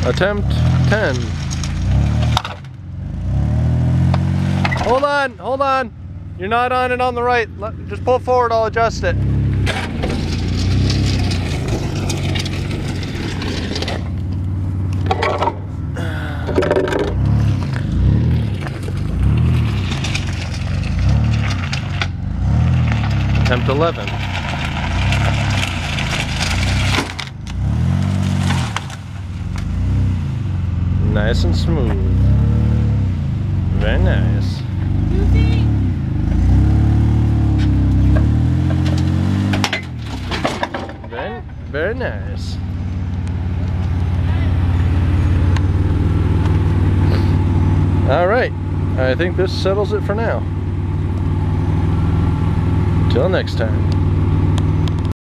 Attempt 10. Hold on. You're not on it on the right. Just pull forward, I'll adjust it. Attempt 11. Nice and smooth. Very nice. Very nice. All right, I think this settles it for now. Till next time.